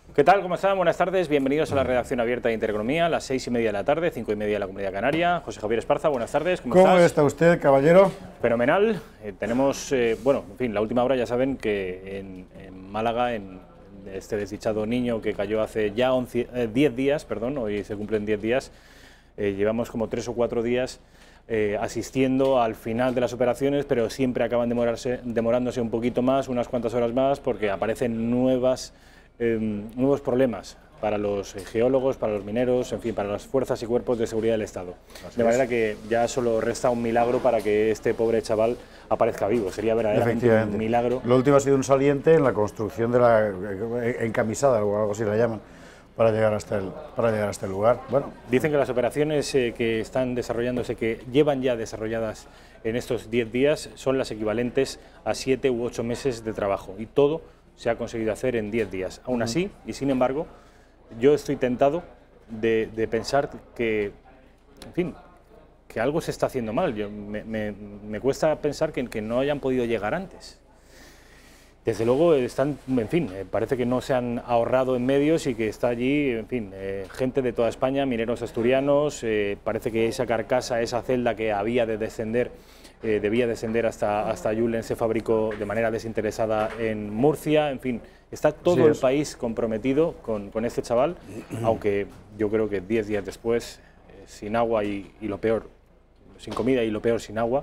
¿Qué tal? ¿Cómo están? Buenas tardes. Bienvenidos a la redacción abierta de Intereconomía, a las 6:30 de la tarde, 5:30 de la Comunidad Canaria. José Javier Esparza, buenas tardes. ¿Cómo está usted, caballero? Fenomenal. Tenemos, bueno, en fin, la última hora ya saben que en Málaga, en este desdichado niño que cayó hace ya 10 días, perdón, hoy se cumplen 10 días, llevamos como 3 o 4 días asistiendo al final de las operaciones, pero siempre acaban demorándose un poquito más, unas cuantas horas más, porque aparecen nuevos problemas para los geólogos, para los mineros, en fin, para las fuerzas y cuerpos de seguridad del Estado. De manera que ya solo resta un milagro para que este pobre chaval aparezca vivo. Sería verdaderamente un milagro. Lo último ha sido un saliente en la construcción de la encamisada, o algo así la llaman, para llegar hasta el lugar. Bueno, dicen que las operaciones que están desarrollándose, que llevan ya desarrolladas en estos 10 días, son las equivalentes a 7 u 8 meses de trabajo. Y todo se ha conseguido hacer en 10 días. Aún así, y sin embargo, yo estoy tentado de pensar que, en fin, que algo se está haciendo mal. Me cuesta pensar que no hayan podido llegar antes. Desde luego están, en fin, parece que no se han ahorrado en medios y que está allí, en fin, gente de toda España, mineros asturianos, parece que esa carcasa, esa celda que había de descender, debía descender hasta Julen, se fabricó de manera desinteresada en Murcia, en fin, está todo el país comprometido con este chaval, aunque yo creo que 10 días después, sin agua y lo peor, sin comida y lo peor sin agua,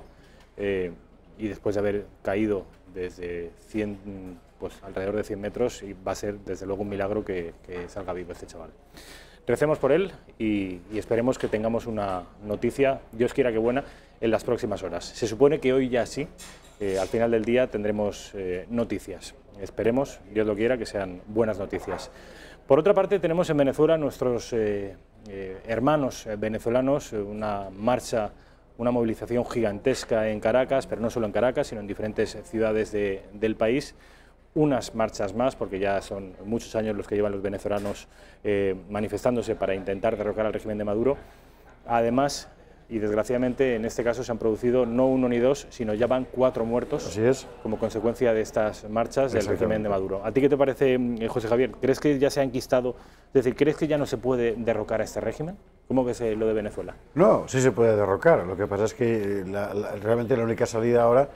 y después de haber caído desde 100, pues alrededor de 100 metros, y va a ser desde luego un milagro que salga vivo este chaval. Recemos por él y esperemos que tengamos una noticia, Dios quiera que buena, en las próximas horas. Se supone que hoy ya sí, al final del día tendremos noticias. Esperemos, Dios lo quiera, que sean buenas noticias. Por otra parte, tenemos en Venezuela nuestros hermanos venezolanos, una marcha, una movilización gigantesca en Caracas, pero no solo en Caracas, sino en diferentes ciudades del país. Unas marchas más, porque ya son muchos años los que llevan los venezolanos manifestándose para intentar derrocar al régimen de Maduro. Además, y desgraciadamente en este caso se han producido no 1 ni 2, sino ya van 4 muertos. Así es. Como consecuencia de estas marchas del régimen de Maduro. ¿A ti qué te parece, José Javier? ¿Crees que ya se ha enquistado? Es decir, ¿crees que ya no se puede derrocar a este régimen? ¿Cómo ves lo de Venezuela? No, sí se puede derrocar. Lo que pasa es que realmente la única salida ahora,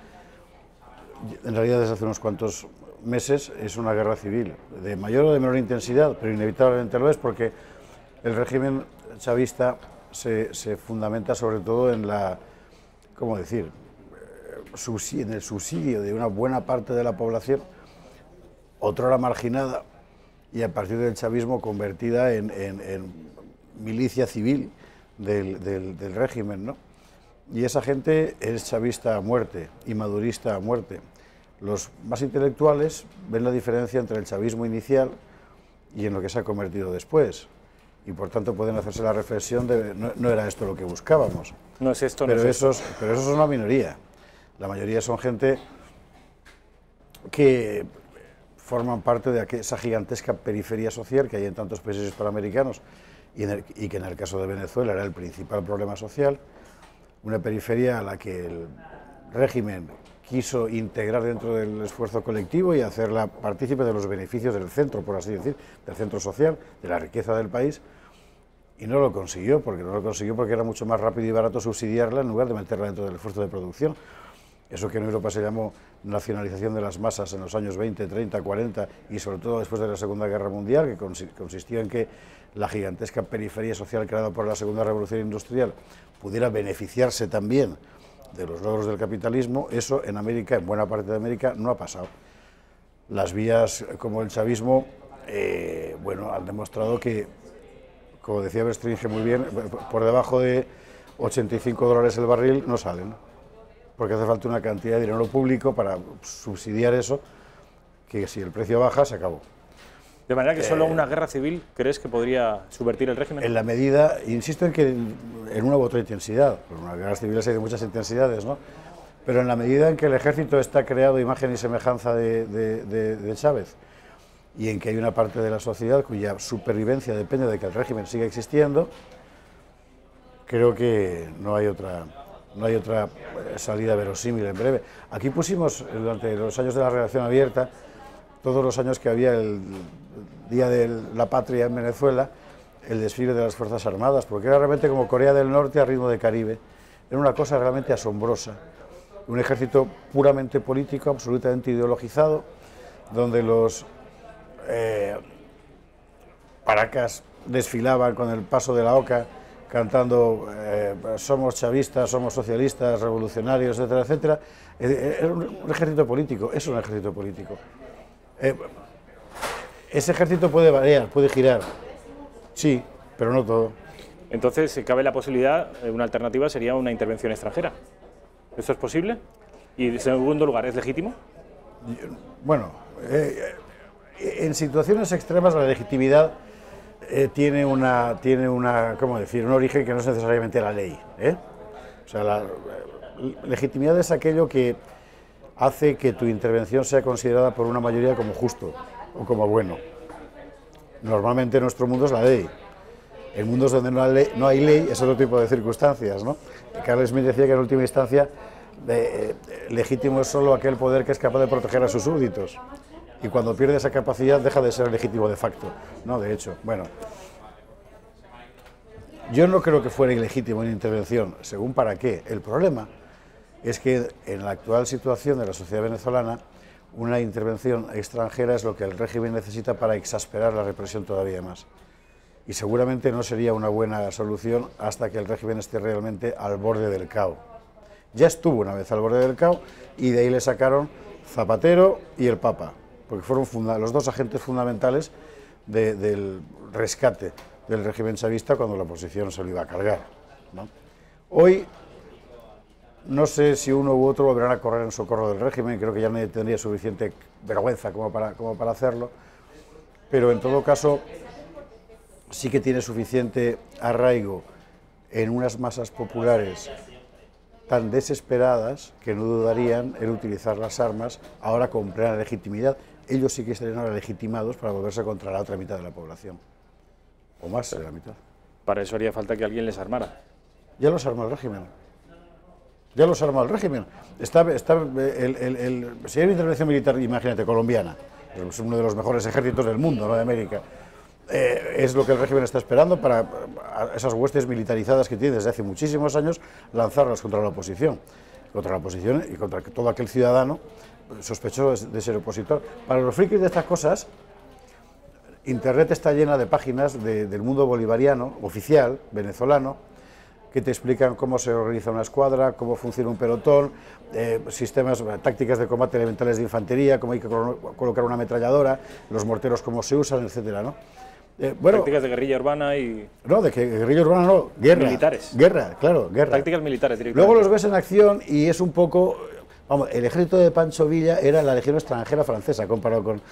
en realidad desde hace unos cuantos meses, es una guerra civil, de mayor o de menor intensidad, pero inevitablemente lo es, porque el régimen chavista se fundamenta sobre todo en ¿cómo decir?, en el subsidio de una buena parte de la población, otrora marginada, y a partir del chavismo convertida en milicia civil del régimen, ¿no? Y esa gente es chavista a muerte y madurista a muerte. Los más intelectuales ven la diferencia entre el chavismo inicial y en lo que se ha convertido después. Y por tanto pueden hacerse la reflexión de no era esto lo que buscábamos. No es esto, pero no es esto. Pero esos son la minoría. La mayoría son gente que forman parte de esa gigantesca periferia social que hay en tantos países hispanoamericanos y que en el caso de Venezuela era el principal problema social, una periferia a la que el régimen quiso integrar dentro del esfuerzo colectivo y hacerla partícipe de los beneficios del centro, por así decir, del centro social, de la riqueza del país, y no lo consiguió porque era mucho más rápido y barato subsidiarla en lugar de meterla dentro del esfuerzo de producción. Eso que en Europa se llamó nacionalización de las masas en los años 20, 30, 40 y sobre todo después de la Segunda Guerra Mundial, que consistió en que la gigantesca periferia social creada por la Segunda Revolución Industrial pudiera beneficiarse también de los logros del capitalismo. Eso en América, en buena parte de América, no ha pasado. Las vías como el chavismo, bueno, han demostrado que, como decía Bestringe muy bien, por debajo de $85 el barril no salen, porque hace falta una cantidad de dinero público para subsidiar eso, que si el precio baja, se acabó. De manera que solo una guerra civil, ¿crees que podría subvertir el régimen? En la medida, insisto en que en una u otra intensidad, porque una guerra civil hay de muchas intensidades, ¿no? Pero en la medida en que el ejército está creado imagen y semejanza de Chávez, y en que hay una parte de la sociedad cuya supervivencia depende de que el régimen siga existiendo, creo que no hay otra salida verosímil en breve. Aquí pusimos, durante los años de la redacción abierta, todos los años que había Día de la Patria en Venezuela, el desfile de las Fuerzas Armadas, porque era realmente como Corea del Norte a ritmo de Caribe. Era una cosa realmente asombrosa. Un ejército puramente político, absolutamente ideologizado, donde los paracas desfilaban con el paso de la oca, cantando somos chavistas, somos socialistas, revolucionarios, etcétera, etcétera. Era un ejército político, es un ejército político. Ese ejército puede variar, puede girar, sí, pero no todo. Entonces, cabe la posibilidad, una alternativa sería una intervención extranjera. ¿Esto es posible? Y en segundo lugar, ¿es legítimo? Bueno, en situaciones extremas la legitimidad tiene una, ¿cómo decir?, un origen que no es necesariamente la ley. O sea, la legitimidad es aquello que hace que tu intervención sea considerada por una mayoría como justo o como bueno. Normalmente en nuestro mundo es la ley. En mundos donde no hay ley es otro tipo de circunstancias, ¿no? Carl Smith decía que en última instancia legítimo es solo aquel poder que es capaz de proteger a sus súbditos. Y cuando pierde esa capacidad deja de ser legítimo de facto, ¿no? De hecho, bueno, yo no creo que fuera ilegítimo una intervención, según para qué. El problema es que en la actual situación de la sociedad venezolana, una intervención extranjera es lo que el régimen necesita para exasperar la represión todavía más. Y seguramente no sería una buena solución hasta que el régimen esté realmente al borde del caos. Ya estuvo una vez al borde del caos y de ahí le sacaron Zapatero y el Papa, porque fueron los dos agentes fundamentales del rescate del régimen chavista cuando la oposición se lo iba a cargar, ¿no? Hoy no sé si uno u otro volverán a correr en socorro del régimen, creo que ya nadie tendría suficiente vergüenza como para hacerlo, pero en todo caso sí que tiene suficiente arraigo en unas masas populares tan desesperadas que no dudarían en utilizar las armas ahora con plena legitimidad. Ellos sí que estarían ahora legitimados para volverse contra la otra mitad de la población, o más de la mitad. Para eso haría falta que alguien les armara. Ya los armó el régimen. Ya los armó el régimen. Si hay una intervención militar, imagínate, colombiana, es uno de los mejores ejércitos del mundo, ¿no?, de América. Es lo que el régimen está esperando para esas huestes militarizadas que tiene desde hace muchísimos años, lanzarlas contra la oposición y contra todo aquel ciudadano sospechoso de ser opositor. Para los frikis de estas cosas, Internet está llena de páginas del mundo bolivariano, oficial, venezolano, que te explican cómo se organiza una escuadra, cómo funciona un pelotón, tácticas de combate elementales de infantería, cómo hay que colocar una ametralladora, los morteros cómo se usan, etcétera, ¿no? Tácticas de guerrilla urbana y... No, de que guerrilla urbana no, guerra. Militares. Guerra, claro, guerra. Tácticas militares directamente. Luego los ves en acción y es un poco... Vamos, el ejército de Pancho Villa era la legión extranjera francesa comparado con...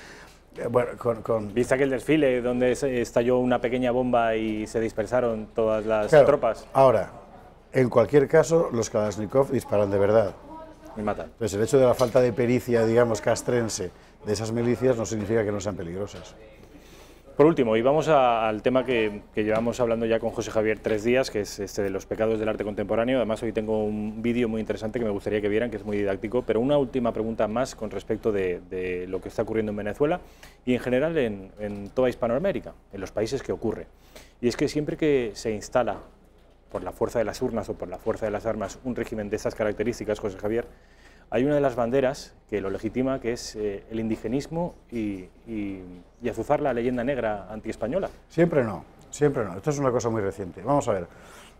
¿Viste aquel desfile donde estalló una pequeña bomba y se dispersaron todas las tropas? Ahora, en cualquier caso, los Kalashnikov disparan de verdad. Y matan. Entonces, el hecho de la falta de pericia, digamos, castrense de esas milicias no significa que no sean peligrosas. Por último, y vamos al tema que llevamos hablando ya con José Javier 3 días, que es este de los pecados del arte contemporáneo. Además, hoy tengo un vídeo muy interesante que me gustaría que vieran, que es muy didáctico, pero una última pregunta más con respecto de lo que está ocurriendo en Venezuela y en general en toda Hispanoamérica, en los países que ocurre. Y es que siempre que se instala, por la fuerza de las urnas o por la fuerza de las armas, un régimen de estas características, José Javier, hay una de las banderas que lo legitima, que es el indigenismo y azuzar la leyenda negra antiespañola. Siempre no, siempre no. Esto es una cosa muy reciente. Vamos a ver.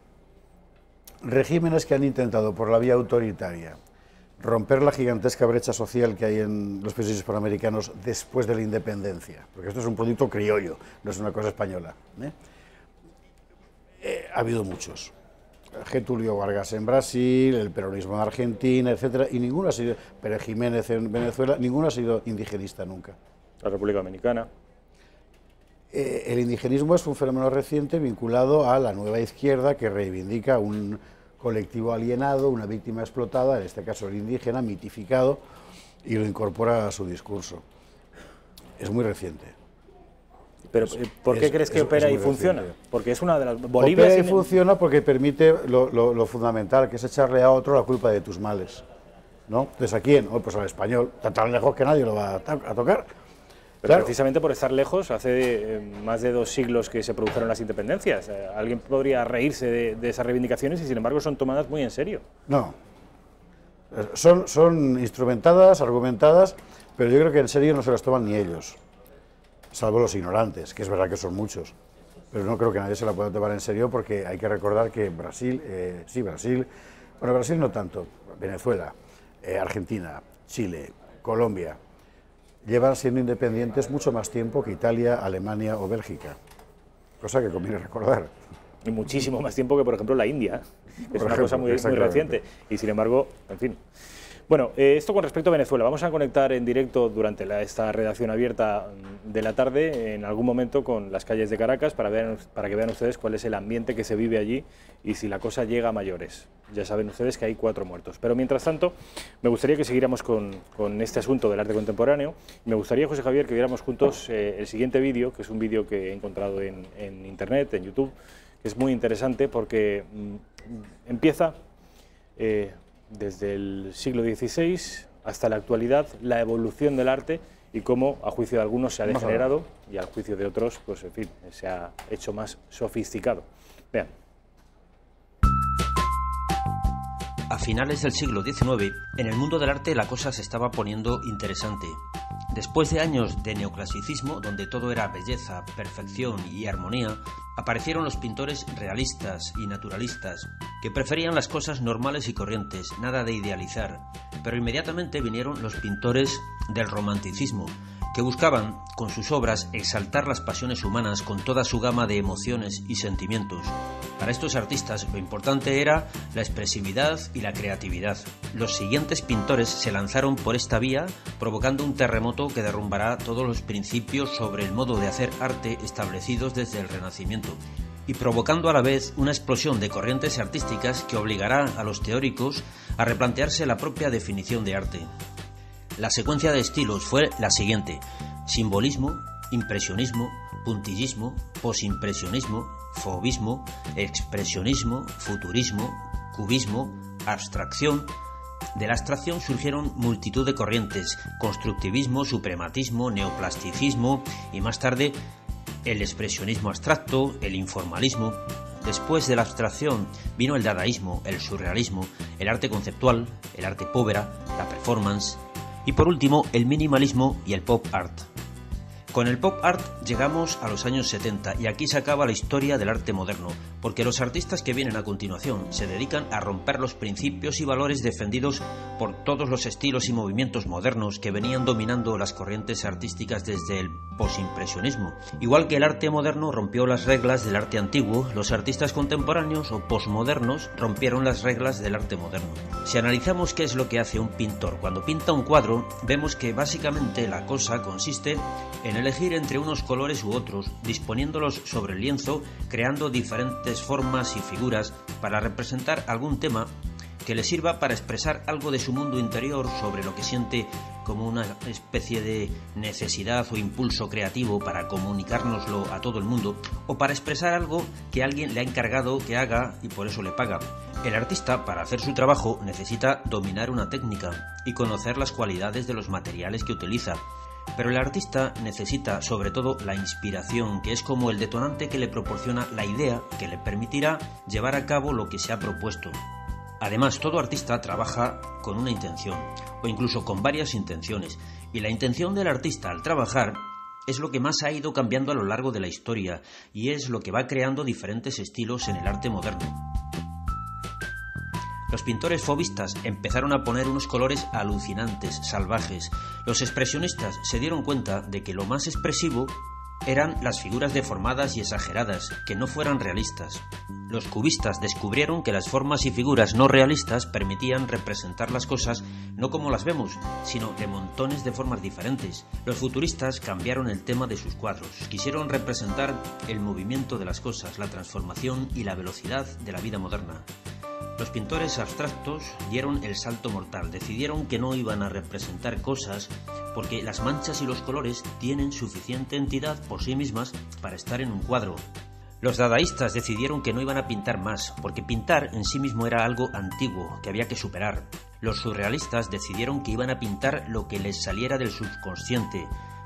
Regímenes que han intentado por la vía autoritaria romper la gigantesca brecha social que hay en los países hispanoamericanos después de la independencia, porque esto es un producto criollo, no es una cosa española, ha habido muchos. Getúlio Vargas en Brasil, el peronismo en Argentina, etcétera, y ninguno ha sido, Pérez Jiménez en Venezuela, ninguno ha sido indigenista nunca. La República Dominicana. El indigenismo es un fenómeno reciente vinculado a la nueva izquierda que reivindica un colectivo alienado, una víctima explotada, en este caso el indígena, mitificado, y lo incorpora a su discurso. Es muy reciente. Pero ¿por qué crees que opera y funciona? Porque es una de las... Bolivia opera y funciona porque permite lo fundamental, que es echarle a otro la culpa de tus males, ¿no? Entonces, ¿a quién? Oh, pues al español, está tan lejos que nadie lo va a tocar. Pero claro, precisamente por estar lejos, hace más de 2 siglos que se produjeron las independencias. Alguien podría reírse de esas reivindicaciones y sin embargo son tomadas muy en serio. No, son instrumentadas, argumentadas, pero yo creo que en serio no se las toman ni ellos, salvo los ignorantes, que es verdad que son muchos. Pero no creo que nadie se la pueda tomar en serio, porque hay que recordar que Brasil, bueno, Brasil no tanto, Venezuela, Argentina, Chile, Colombia, llevan siendo independientes mucho más tiempo que Italia, Alemania o Bélgica, cosa que conviene recordar. Y muchísimo más tiempo que, por ejemplo, la India, que es una cosa muy reciente, y sin embargo, en fin. Bueno, esto con respecto a Venezuela. Vamos a conectar en directo durante esta redacción abierta de la tarde, en algún momento, con las calles de Caracas, para que vean ustedes cuál es el ambiente que se vive allí y si la cosa llega a mayores. Ya saben ustedes que hay 4 muertos. Pero mientras tanto, me gustaría que siguiéramos con este asunto del arte contemporáneo. Me gustaría, José Javier, que viéramos juntos el siguiente vídeo, que es un vídeo que he encontrado en Internet, en YouTube, que es muy interesante porque empieza desde el siglo XVI hasta la actualidad, la evolución del arte y cómo, a juicio de algunos, se ha degenerado y a juicio de otros, pues en fin, se ha hecho más sofisticado. Vean. A finales del siglo XIX, en el mundo del arte la cosa se estaba poniendo interesante. Después de años de neoclasicismo, donde todo era belleza, perfección y armonía, aparecieron los pintores realistas y naturalistas, que preferían las cosas normales y corrientes, nada de idealizar. Pero inmediatamente vinieron los pintores del romanticismo, que buscaban, con sus obras, exaltar las pasiones humanas con toda su gama de emociones y sentimientos. Para estos artistas lo importante era la expresividad y la creatividad. Los siguientes pintores se lanzaron por esta vía, provocando un terremoto que derrumbará todos los principios sobre el modo de hacer arte establecidos desde el Renacimiento, y provocando a la vez una explosión de corrientes artísticas que obligará a los teóricos a replantearse la propia definición de arte. La secuencia de estilos fue la siguiente: simbolismo, impresionismo, puntillismo, posimpresionismo, fauvismo, expresionismo, futurismo, cubismo, abstracción. De la abstracción surgieron multitud de corrientes: constructivismo, suprematismo, neoplasticismo y más tarde el expresionismo abstracto, el informalismo. Después de la abstracción vino el dadaísmo, el surrealismo, el arte conceptual, el arte povera, la performance y por último el minimalismo y el pop art. Con el pop art llegamos a los años 70 y aquí se acaba la historia del arte moderno, porque los artistas que vienen a continuación se dedican a romper los principios y valores defendidos por todos los estilos y movimientos modernos que venían dominando las corrientes artísticas desde el posimpresionismo. Igual que el arte moderno rompió las reglas del arte antiguo, los artistas contemporáneos o posmodernos rompieron las reglas del arte moderno. Si analizamos qué es lo que hace un pintor cuando pinta un cuadro, vemos que básicamente la cosa consiste en elegir entre unos colores u otros, disponiéndolos sobre el lienzo, creando diferentes formas y figuras para representar algún tema que le sirva para expresar algo de su mundo interior, sobre lo que siente como una especie de necesidad o impulso creativo para comunicárnoslo a todo el mundo, o para expresar algo que alguien le ha encargado que haga y por eso le paga. El artista, para hacer su trabajo, necesita dominar una técnica y conocer las cualidades de los materiales que utiliza. Pero el artista necesita sobre todo la inspiración, que es como el detonante que le proporciona la idea que le permitirá llevar a cabo lo que se ha propuesto. Además, todo artista trabaja con una intención, o incluso con varias intenciones, y la intención del artista al trabajar es lo que más ha ido cambiando a lo largo de la historia, y es lo que va creando diferentes estilos en el arte moderno. Los pintores fauvistas empezaron a poner unos colores alucinantes, salvajes. Los expresionistas se dieron cuenta de que lo más expresivo eran las figuras deformadas y exageradas, que no fueran realistas. Los cubistas descubrieron que las formas y figuras no realistas permitían representar las cosas no como las vemos, sino de montones de formas diferentes. Los futuristas cambiaron el tema de sus cuadros. Quisieron representar el movimiento de las cosas, la transformación y la velocidad de la vida moderna. Los pintores abstractos dieron el salto mortal, decidieron que no iban a representar cosas porque las manchas y los colores tienen suficiente entidad por sí mismas para estar en un cuadro. Los dadaístas decidieron que no iban a pintar más, porque pintar en sí mismo era algo antiguo que había que superar. Los surrealistas decidieron que iban a pintar lo que les saliera del subconsciente,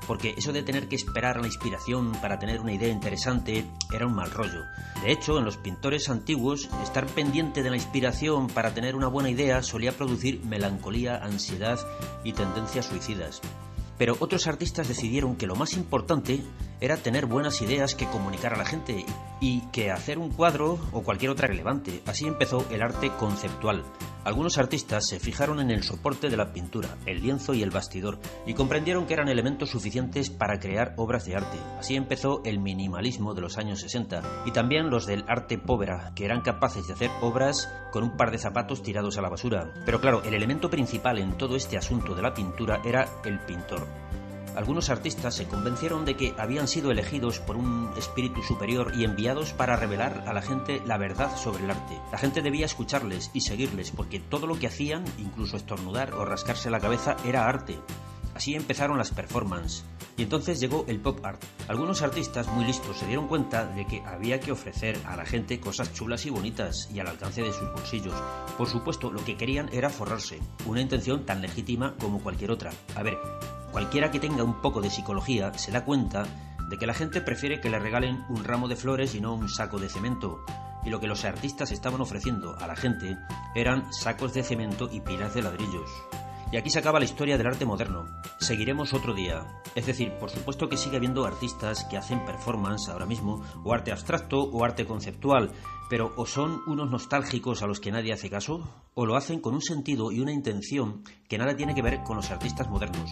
porque eso de tener que esperar a la inspiración para tener una idea interesante era un mal rollo. De hecho, en los pintores antiguos, estar pendiente de la inspiración para tener una buena idea solía producir melancolía, ansiedad y tendencias suicidas. Pero otros artistas decidieron que lo más importante era tener buenas ideas que comunicar a la gente y que hacer un cuadro o cualquier otra relevante. Así empezó el arte conceptual. Algunos artistas se fijaron en el soporte de la pintura, el lienzo y el bastidor, y comprendieron que eran elementos suficientes para crear obras de arte. Así empezó el minimalismo de los años 60, y también los del arte povera, que eran capaces de hacer obras con un par de zapatos tirados a la basura. Pero claro, el elemento principal en todo este asunto de la pintura era el pintor. Algunos artistas se convencieron de que habían sido elegidos por un espíritu superior y enviados para revelar a la gente la verdad sobre el arte. La gente debía escucharles y seguirles porque todo lo que hacían, incluso estornudar o rascarse la cabeza, era arte. Así empezaron las performances. Y entonces llegó el pop art. Algunos artistas muy listos se dieron cuenta de que había que ofrecer a la gente cosas chulas y bonitas y al alcance de sus bolsillos. Por supuesto, lo que querían era forrarse, una intención tan legítima como cualquier otra. A ver, cualquiera que tenga un poco de psicología se da cuenta de que la gente prefiere que le regalen un ramo de flores y no un saco de cemento. Y lo que los artistas estaban ofreciendo a la gente eran sacos de cemento y pilas de ladrillos. Y aquí se acaba la historia del arte moderno. Seguiremos otro día. Es decir, por supuesto que sigue habiendo artistas que hacen performance ahora mismo, o arte abstracto, o arte conceptual, pero o son unos nostálgicos a los que nadie hace caso, o lo hacen con un sentido y una intención que nada tiene que ver con los artistas modernos.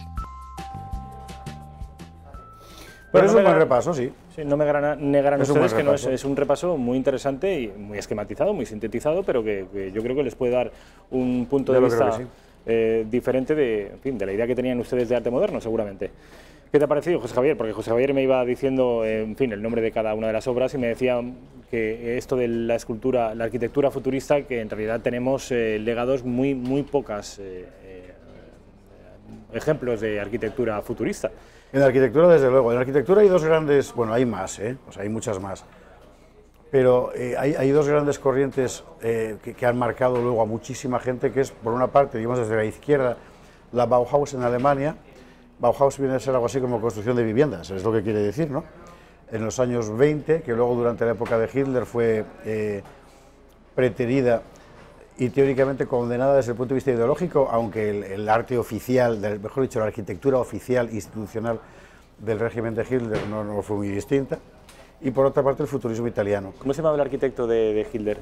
Pero es un buen repaso, sí. Sí, no me negarán ustedes que no es un repaso muy interesante y muy esquematizado, muy sintetizado, pero que yo creo que les puede dar un punto de vista diferente de la idea que tenían ustedes de arte moderno, seguramente. ¿Qué te ha parecido, José Javier? Porque José Javier me iba diciendo, el nombre de cada una de las obras y me decía que esto de la escultura, la arquitectura futurista, que en realidad tenemos legados muy pocas ejemplos de arquitectura futurista. En la arquitectura, desde luego. En la arquitectura hay dos grandes, bueno, hay más, o sea, hay muchas más. Pero hay dos grandes corrientes que han marcado luego a muchísima gente, que es, por una parte, digamos, desde la izquierda, la Bauhaus en Alemania. Bauhaus viene a ser algo así como construcción de viviendas, es lo que quiere decir, ¿no? En los años 20, que luego durante la época de Hitler fue preterida y teóricamente condenada desde el punto de vista ideológico, aunque el arte oficial, mejor dicho, la arquitectura oficial institucional del régimen de Hitler no fue muy distinta. Y por otra parte el futurismo italiano. ¿Cómo se llamaba el arquitecto de Hitler?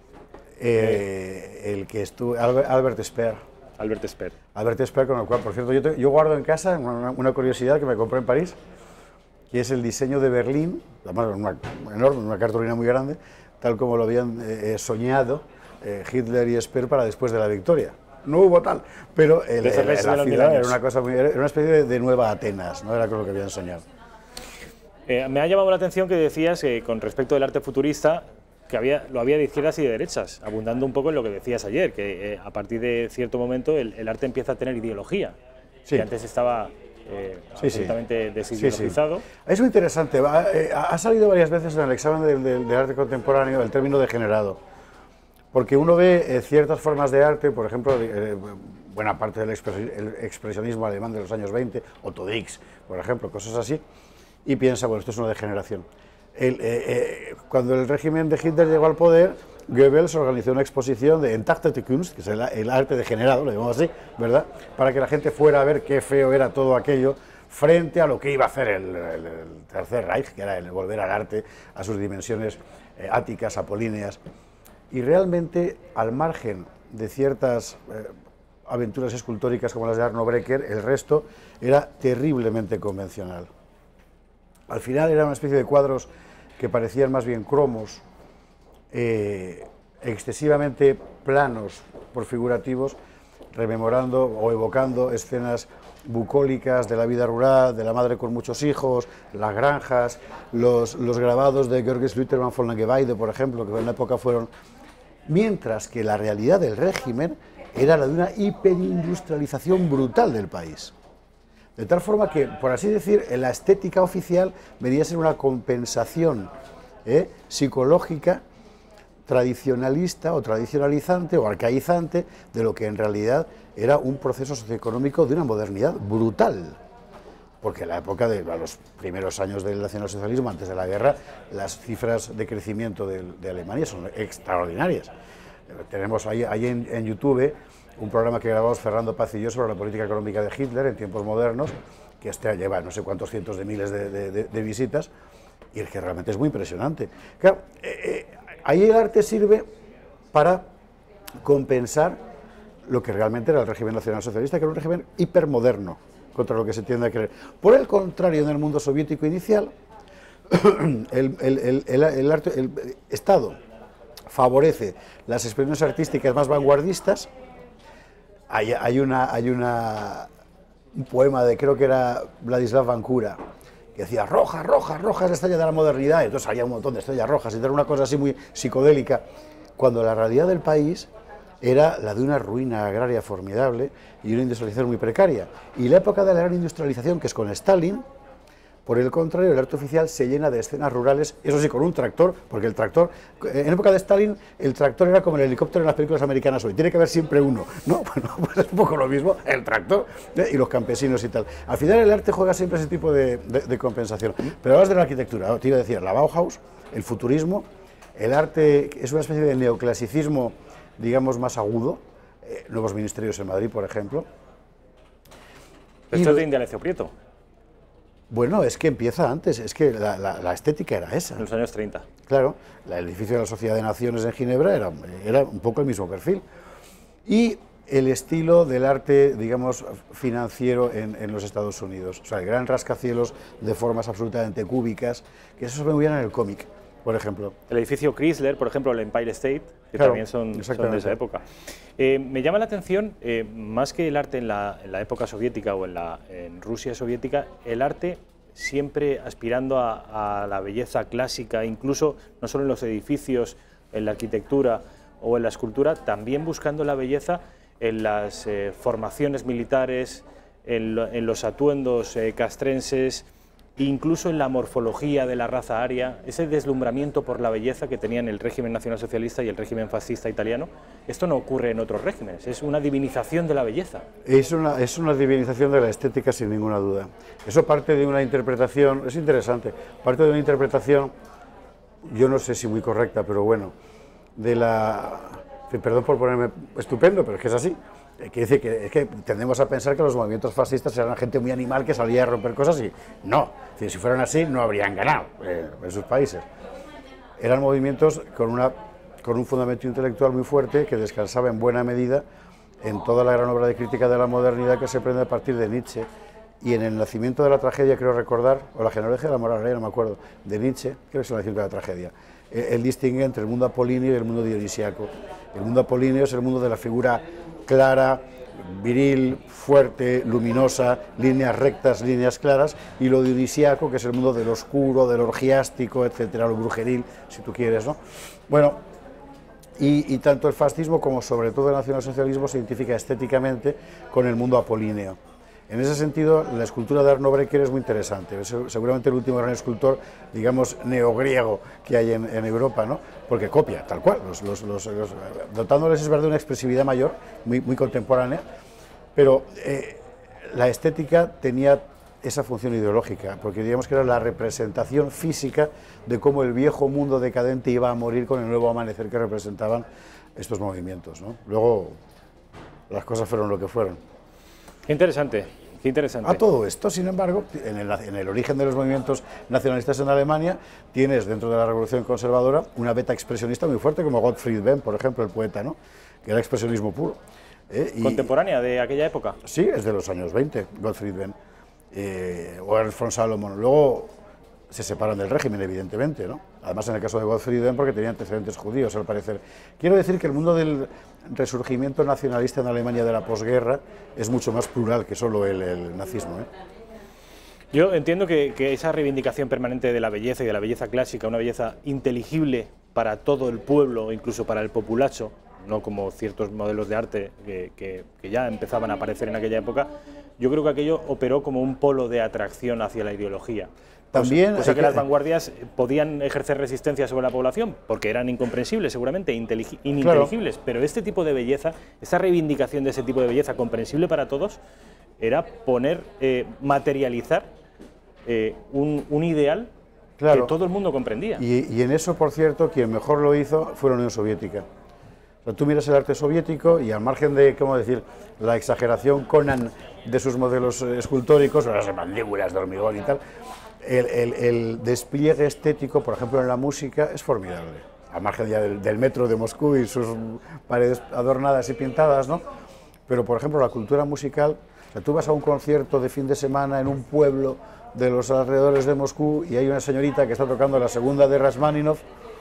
El que estuvo, Albert Speer. Albert Speer. Albert Speer, con el cual, por cierto, yo guardo en casa una curiosidad que me compré en París, que es el diseño de Berlín, además una cartulina muy grande, tal como lo habían soñado Hitler y Speer para después de la victoria. No hubo tal, pero la ciudad era una cosa era una especie de nueva Atenas, no era con lo que habían soñado. Me ha llamado la atención que decías con respecto del arte futurista que lo había de izquierdas y de derechas, abundando un poco en lo que decías ayer, que a partir de cierto momento el arte empieza a tener ideología, que antes estaba absolutamente desideologizado. Es muy interesante, ha salido varias veces en el examen del arte contemporáneo el término degenerado, porque uno ve ciertas formas de arte, por ejemplo, buena parte del expresionismo alemán de los años 20, Otto Dix, por ejemplo, cosas así, y piensa, bueno, esto es una degeneración. Cuando el régimen de Hitler llegó al poder, Goebbels organizó una exposición de Entartete Kunst, que es el arte degenerado, lo llamamos así, ¿verdad?, para que la gente fuera a ver qué feo era todo aquello frente a lo que iba a hacer el Tercer Reich, que era el volver al arte a sus dimensiones áticas, apolíneas. Y realmente, al margen de ciertas aventuras escultóricas como las de Arno Breker, el resto era terriblemente convencional. Al final era una especie de cuadros que parecían más bien cromos, excesivamente planos por figurativos, rememorando o evocando escenas bucólicas de la vida rural, de la madre con muchos hijos, las granjas, los grabados de Georges Lüthermann von Langeweide, por ejemplo, que en la época fueron... Mientras que la realidad del régimen era la de una hiperindustrialización brutal del país. De tal forma que, por así decir, la estética oficial venía a ser una compensación psicológica, tradicionalista o tradicionalizante o arcaizante de lo que en realidad era un proceso socioeconómico de una modernidad brutal. porque en la época de los primeros años del nacionalsocialismo, antes de la guerra, las cifras de crecimiento de Alemania son extraordinarias. Tenemos ahí en YouTube un programa que grabamos Fernando Paz y yo sobre la política económica de Hitler en tiempos modernos, que lleva no sé cuántos cientos de miles de visitas, y el que realmente es muy impresionante. Claro, ahí el arte sirve para compensar lo que realmente era el régimen nacionalsocialista, que era un régimen hipermoderno, contra lo que se tiende a creer. Por el contrario, en el mundo soviético inicial, el Estado favorece las expresiones artísticas más vanguardistas. Hay un poema de, creo que era Vladislav Vankura, que decía, roja, roja, roja es la estrella de la modernidad, y entonces había un montón de estrellas rojas, y era una cosa así muy psicodélica, cuando la realidad del país era la de una ruina agraria formidable y una industrialización muy precaria. Y la época de la gran industrialización, que es con Stalin, por el contrario, el arte oficial se llena de escenas rurales, eso sí, con un tractor, porque el tractor, en época de Stalin, el tractor era como el helicóptero en las películas americanas hoy, tiene que haber siempre uno, ¿no? Bueno, pues es un poco lo mismo, el tractor y los campesinos y tal. Al final el arte juega siempre ese tipo de compensación. Pero hablas de la arquitectura, te iba a decir, la Bauhaus, el futurismo, el arte es una especie de neoclasicismo, digamos, más agudo, nuevos ministerios en Madrid, por ejemplo. Esto es de Indalecio Prieto. Bueno, es que empieza antes, es que la estética era esa. En los años 30. Claro, el edificio de la Sociedad de Naciones en Ginebra era un poco el mismo perfil. Y el estilo del arte, digamos, financiero en los Estados Unidos. O sea, el gran rascacielos de formas absolutamente cúbicas, que eso se ve muy bien en el cómic, por ejemplo. El edificio Chrysler, por ejemplo, el Empire State, que claro, también son de esa época. Me llama la atención, más que el arte en la época soviética o en Rusia soviética, el arte siempre aspirando a la belleza clásica, incluso no solo en los edificios, en la arquitectura o en la escultura, también buscando la belleza en las formaciones militares, en los atuendos castrenses, incluso en la morfología de la raza aria, ese deslumbramiento por la belleza que tenían el régimen nacionalsocialista y el régimen fascista italiano. Esto no ocurre en otros regímenes, es una divinización de la belleza. Es una divinización de la estética sin ninguna duda. Eso parte de una interpretación, es interesante, parte de una interpretación, yo no sé si muy correcta, pero bueno, de la... Perdón por ponerme estupendo, pero es que es así. Quiere decir que, es que tendemos a pensar que los movimientos fascistas eran gente muy animal que salía a romper cosas y no. Es decir, si fueran así no habrían ganado en sus países. Eran movimientos con un fundamento intelectual muy fuerte que descansaba en buena medida en toda la gran obra de crítica de la modernidad que se prende a partir de Nietzsche. Y en el nacimiento de la tragedia, creo recordar, o la genealogía de la moral, no me acuerdo, de Nietzsche, creo que es el nacimiento de la tragedia, él distingue entre el mundo apolíneo y el mundo dionisíaco. El mundo apolíneo es el mundo de la figura clara, viril, fuerte, luminosa, líneas rectas, líneas claras, y lo dionisíaco, que es el mundo del oscuro, del orgiástico, etcétera, lo brujeril, si tú quieres, ¿no? Bueno, y tanto el fascismo como sobre todo el nacionalsocialismo se identifica estéticamente con el mundo apolíneo. En ese sentido, la escultura de Arno Breker es muy interesante, es seguramente el último gran escultor, digamos, neogriego que hay en Europa, ¿no? Porque copia, tal cual, dotándoles, es verdad, una expresividad mayor, muy contemporánea, pero la estética tenía esa función ideológica, porque digamos que era la representación física de cómo el viejo mundo decadente iba a morir con el nuevo amanecer que representaban estos movimientos, ¿no? Luego, las cosas fueron lo que fueron. Qué interesante, qué interesante. A todo esto, sin embargo, en el origen de los movimientos nacionalistas en Alemania, tienes dentro de la Revolución Conservadora una beta expresionista muy fuerte, como Gottfried Benn, por ejemplo, el poeta, ¿no? Que era expresionismo puro. ¿Contemporánea de aquella época? Sí, es de los años 20, Gottfried Benn, o Ernst von Salomon. Luego se separan del régimen, evidentemente, ¿no? Además, en el caso de Gottfried Benn, porque tenía antecedentes judíos, al parecer. Quiero decir que el mundo del resurgimiento nacionalista en Alemania de la posguerra es mucho más plural que solo el nazismo, ¿eh? Yo entiendo que esa reivindicación permanente de la belleza y de la belleza clásica, una belleza inteligible para todo el pueblo, incluso para el populacho, no como ciertos modelos de arte que ya empezaban a aparecer en aquella época, yo creo que aquello operó como un polo de atracción hacia la ideología. También que las vanguardias podían ejercer resistencia sobre la población, porque eran incomprensibles seguramente, ininteligibles, claro. Pero este tipo de belleza, esta reivindicación de ese tipo de belleza comprensible para todos, era poner, materializar un ideal Claro. que todo el mundo comprendía. Y en eso, por cierto, quien mejor lo hizo fue la Unión Soviética. O sea, tú miras el arte soviético y al margen de, ¿cómo decir?, la exageración Conan de sus modelos escultóricos, las mandíbulas de hormigón y tal, el despliegue estético, por ejemplo, en la música, es formidable. Al margen ya del metro de Moscú y sus paredes adornadas y pintadas, ¿no? Pero, por ejemplo, la cultura musical, o sea, tú vas a un concierto de fin de semana en un pueblo de los alrededores de Moscú y hay una señorita que está tocando la segunda de Rachmaninoff.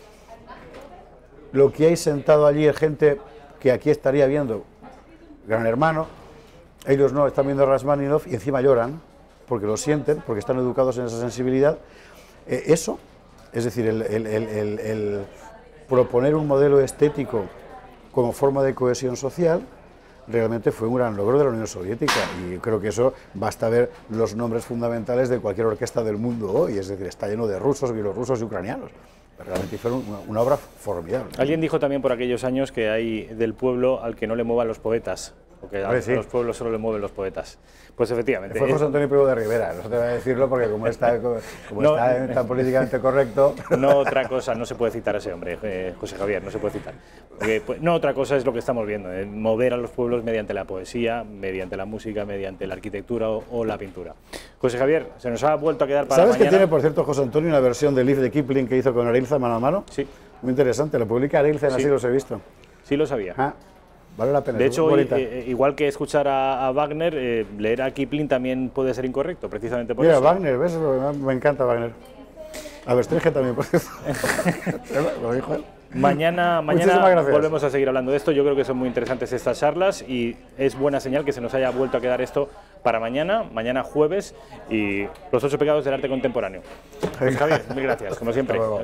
Lo que hay sentado allí es gente que aquí estaría viendo Gran Hermano, ellos no, están viendo Rachmaninoff y encima lloran porque lo sienten, porque están educados en esa sensibilidad. Eso, es decir, el proponer un modelo estético como forma de cohesión social, realmente fue un gran logro de la Unión Soviética, y creo que eso basta ver los nombres fundamentales de cualquier orquesta del mundo hoy, es decir, está lleno de rusos, bielorrusos y ucranianos. Realmente fue una obra formidable. Alguien dijo también por aquellos años que hay del pueblo al que no le muevan los poetas, porque a los pueblos solo le mueven los poetas. Pues efectivamente. Fue José Antonio Priego de Rivera, no te voy a decirlo porque como está tan políticamente correcto... No otra cosa, no se puede citar a ese hombre, José Javier, no se puede citar. Porque, pues, no otra cosa es lo que estamos viendo, mover a los pueblos mediante la poesía, mediante la música, mediante la arquitectura o la pintura. José Javier, se nos ha vuelto a quedar para ¿Sabes mañana? que tiene, por cierto, José Antonio, una versión de Liv de Kipling que hizo con Arilza mano a mano? Sí. Muy interesante, lo publica Arilza en Así los he visto. Sí lo sabía. Ah, vale la pena. De hecho, igual que escuchar a Wagner, leer a Kipling también puede ser incorrecto, precisamente por Mira, eso. Wagner, ¿ves? Me encanta Wagner. A Verstringe también, por cierto. Lo dijo él. Mañana gracias. Volvemos a seguir hablando de esto. Yo creo que son muy interesantes estas charlas y es buena señal que se nos haya vuelto a quedar esto para mañana jueves, y los 8 pecados del arte contemporáneo. Pues, Javier, mil gracias, como siempre.